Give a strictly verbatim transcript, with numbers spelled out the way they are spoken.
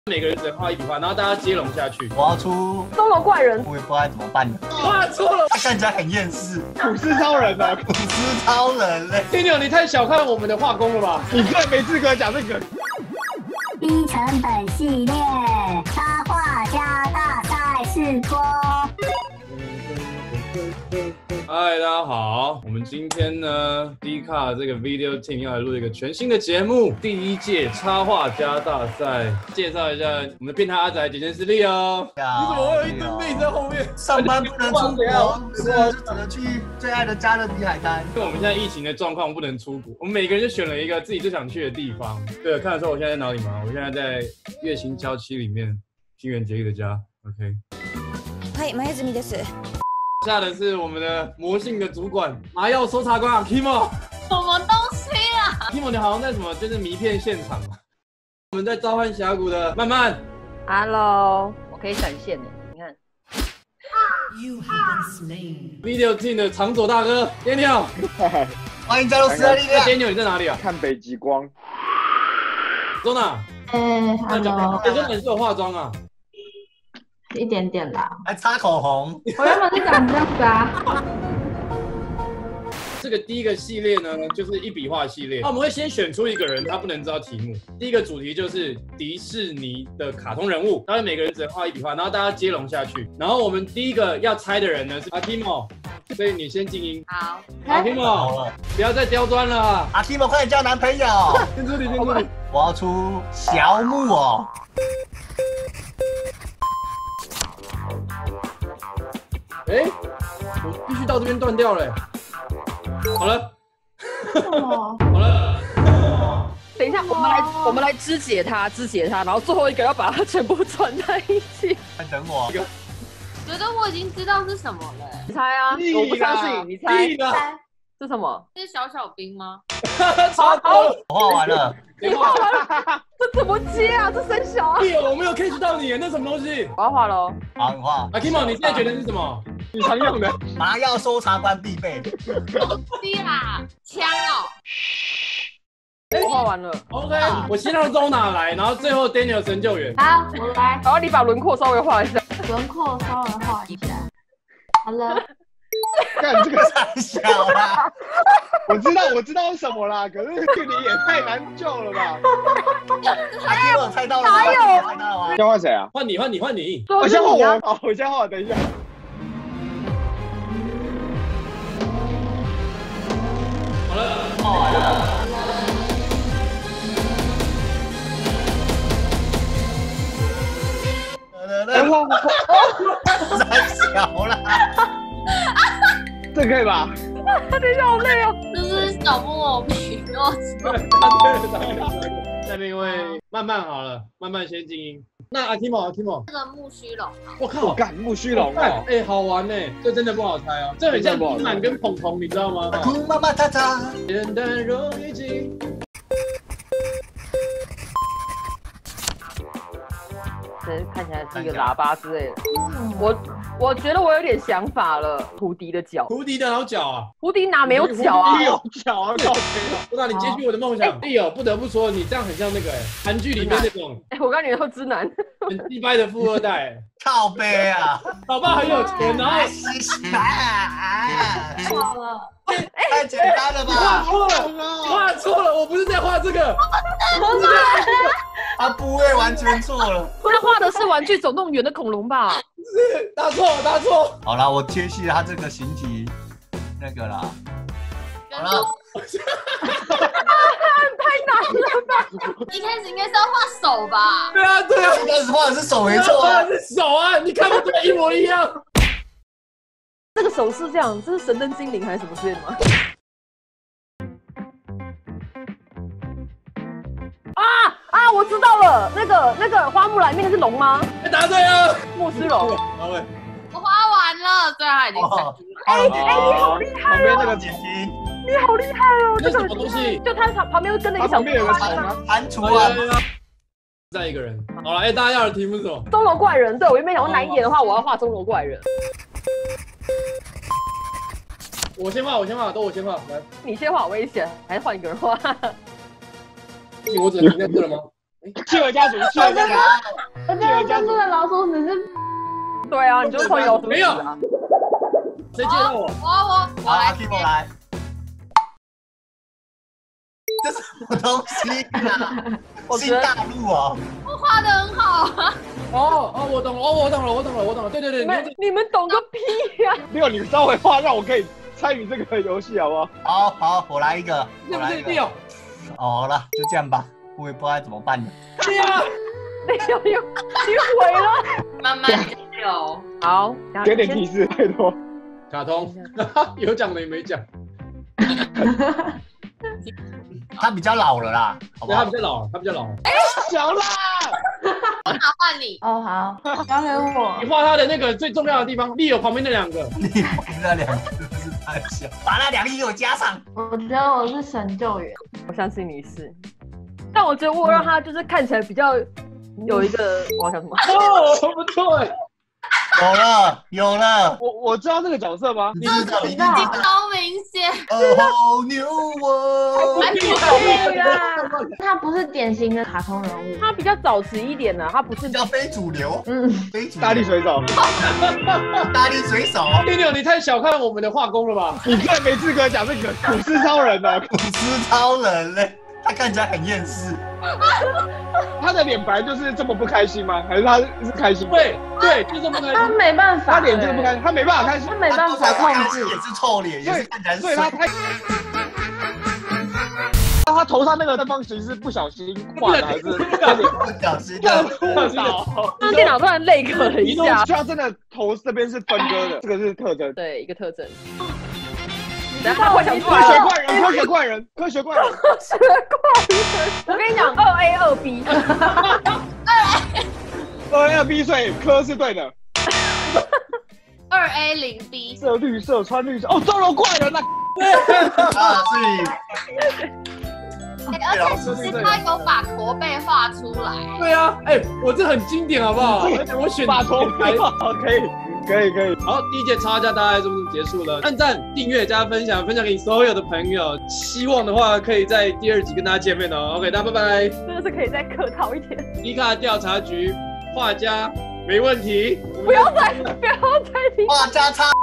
每个人只能画一笔画，然后大家接龙下去。 我要出钟楼怪人， 我也不知道怎么办呢。 画错了， 他看起来很厌世。 吐司超人啊！ 吐司超人嘞！ 天牛，你太小看我们的画工了吧？ 你最没资格讲这个。 低成本系列插画家大赛试播。 嗨，大家好，我们今天呢 ，D 卡这个 Video Team 要来录一个全新的节目，第一届插画家大赛。介绍一下我们的变态阿宅简简实力哦。你怎么会有一堆妹在后面？ 上班不能出国，是就只能去最爱的加勒比海滩。 因为我们现在疫情的状况不能出国，我们每个人就选了一个自己最想去的地方。对了，看得出我现在在哪里吗？我现在在月薪娇妻里面，新垣结衣的家。OK。 はい、前泉です。 下的是我们的魔性的主管麻药搜查官 Akimo。 什么东西啊 ？Akimo， 你好像在什么？就是迷片现场嘛。我们在召唤峡谷的曼曼。 Hello， 我可以闪现的，你看。 Video Team 的长左大哥 Daniel。 欢迎加入时代力量。 Daniel， 你在哪里啊？ 看北极光。 Zona。 哎 ，Hello。 哎 ，Zona 你是有化妆啊？ 一点点啦， 还擦口红。 我原本是长这样子啊。 这个第一个系列呢，就是一笔画系列。那我们会先选出一个人，他不能知道题目。第一个主题就是迪士尼的卡通人物，他们每个人只能画一笔画，然后大家接龙下去。然后我们第一个要猜的人呢是 Akimo， 所以你先静音。 好 ，Akimo， 不要再刁钻了。 Akimo， 快点交男朋友。 先助理，先助理。 我要出小木偶。 哎、欸，我必须到这边断掉了、欸。好了， 哦、 好了。 等一下，我们来我们来肢解它，肢解它，然后最后一个要把它全部串在一起。 快等我。 觉得我已经知道是什么了、欸。 你猜啊？我不相信，你猜。是什么？ 是小小兵吗？ 差不多了， 我画完了。 你画完了？这怎么接啊？这生小啊！ 我没有 catch 到你，那什么东西？ 我要画喽。 好，你画。 Akimo， 你现在觉得是什么？ 你常用的麻药搜查官必备。 东西啦，枪哦。 我画完了。 OK， 我先让 Zona 来，然后最后 Daniel 神救援。 好，我来。 然后你把轮廓稍微画一下。 轮廓稍微画一下。好了。 干这个太小啦！我知道，我知道是什么啦，可是距离也太难救了吧？ 还有猜到了吗？ 还有猜到了吗？ 要换谁啊？ 换你，换你，换你！ 我先换我，哦，我先换我，等一下。 好了， 画完了。 哎，画画画， 太小了。 这可以吧？ 等一下，好累哦。 这是小木偶皮，我知道。 下面一位曼曼好了，曼曼先静音。那 Akimo，Akimo， 这个木须龙， 我靠， 干木须龙哦， 哎，好玩呢，这真的不好猜哦，这很像布满跟鹏鹏，你知道吗？ 哭妈妈，他他。 简单容易记。 这看起来是一个喇叭之类的。我我觉得我有点想法了。胡迪的脚， 胡迪的好脚啊！ 胡迪哪没有脚啊？ 你有脚啊！靠！ 不知道你接续我的梦想。哎呦，不得不说，你这样很像那个哎，韩剧里面那种。 哎，我刚你说直男， 很低掰的富二代。 靠背啊！ 老爸很有钱，然后。 错了。 太简单了吧？ 画错了，画错了，我不是在画这个。 他部位完全错了。 他画的是《玩具总动员》的恐龙吧？ 是，答错，答错。 好啦，我贴续他这个形体那个啦。好了。 太难了吧？ 一开始应该是要画手吧？ 对啊，对啊， 一开始画的是手没错啊， 是手啊，你看不出来一模一样。 这个手是这样，这是神灯精灵还是什么之类的吗？啊啊！我知道了，那个那个花木兰里面的是龙吗？ 答对了， 莫斯龙。 好喂， 我画完了，对，他已经猜出来。 哎哎，你好厉害哦！ 旁边那个姐姐， 你好厉害哦！ 这是什么东西？ 就他旁旁边会跟着一个小旁边有个虫啊， 蟾蜍啊。 再一个人。好了，哎，大家要的题目是什么？ 钟楼怪人。对，我原本想说难一点的话，我要画钟楼怪人。 我先画，我先画，都我先画，来。 你先画，我危险，还是换一个人画？ 我只能停在这了吗？ 企鹅家族，企鹅家族， 我这个珍珠的老鼠只是对啊，你就碰有没有，谁接到我？ 我我我好， 来阿 K 我来。这是什么东西啊？新大陆哦。 我画的很好啊。 哦哦，我懂了，哦我懂了，我懂了，我懂了。对对对， 你们你们懂个屁呀！ 六，你稍微画让我可以参与这个游戏好不好？ 好好，我来一个， 是不我来一个。 是六？ 哦，好了，就这样吧，我也不知道该怎么办了。 六， 六六，你毁了。 慢慢加油。 好， 给点提示，拜托。 卡通，有讲的也没讲。 他比较老了啦，好不对，他好比？较老，他比较老。 小啦， 那换你。 哦好，交给我你。画他的那个最重要的地方，利友旁边那两个。 你那两个是太小，把那两个给我加上。 我觉得我是神救援。 我相信你是，但我觉得我让他就是看起来比较有一个，我要想什么？ 哦，不对， 有了，有了。 我我知道这个角色吗？ 你知道，你知道。 超明显。 哦，牛哦！ 还对啦， 他不是典型的卡通人物， 他比较早期一点呢，他不是比较非主流， 嗯， 非主流大力水手， 大力水手， 六六，你太小看我们的画工了吧？ 你更没资格讲这个古斯超人啊！ 古斯超人嘞，他看起来很厌世。 他的脸本来就是这么不开心吗？还是他是开心的？ 对对，就这么开他心。 没办法， 他脸就是不开心，他没办法开心他。没办法控制也。是臭脸，也是看起来是所以他太，那他头上那个正方形是不小心画的，还是他脸不小心这样的。 误导？ 他电脑突然累咳了一下， 他真的头这边是分割的，这个是特征。 对，一个特征。然后他会想出科来了， 学怪人，科学怪人，科学怪人。 科学怪人。我跟你讲，二 A 二 B， 二 A 二 B 所以科是对的。 二 A 零 B。 色绿色穿绿色，哦，钟楼怪人啊！ 啊，是而且其实他有把驼背画出来。 对啊，哎，我这很经典，好不好？而且我选把头来。 好，可以，可以，可以。 好，第一节插架大概这么结束了。按赞、订阅、加分享，分享给你所有的朋友。希望的话，可以在第二集跟大家见面哦。OK，大家拜拜。 真的是可以再客套一点， 迪卡调查局画家没问题。 不要再不要再听。 画家差。